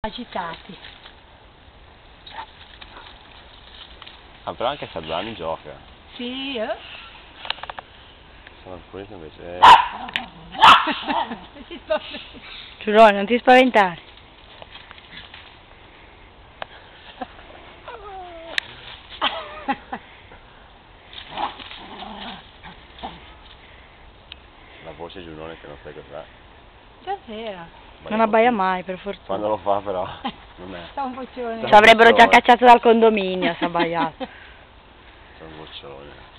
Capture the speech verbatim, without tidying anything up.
agitati. Ah, però anche Sazzani gioca. Sì, eh? Sono alcuni che invece... Giulio, non ti spaventare. La voce Giulone che non sai cos'è. Davvero? Non abbaia mai, per fortuna. Quando lo fa però, non è. Sta un vocione. Ci avrebbero già cacciato dal condominio se abbaiato. C'è un vocione.